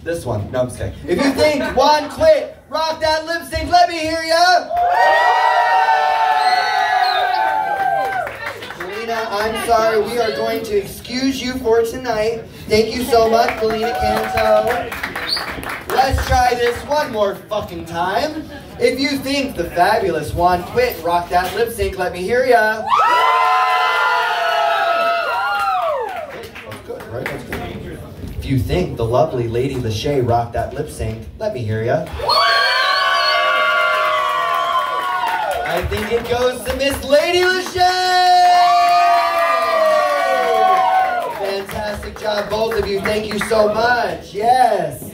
This one. No, I'm just kidding. If you think Juan quit, rock that lip sync. Let me hear ya. Melina, I'm sorry. We are going to excuse you for tonight. Thank you so much, Melina Canto. Let's try this one more fucking time. If you think the fabulous Juan quit, rock that lip sync. Let me hear ya. Good, right? That's good. If you think the lovely Lady Lashay rocked that lip sync, let me hear ya. I think it goes to Miss Lady Lashay! Fantastic job, both of you. Thank you so much. Yes.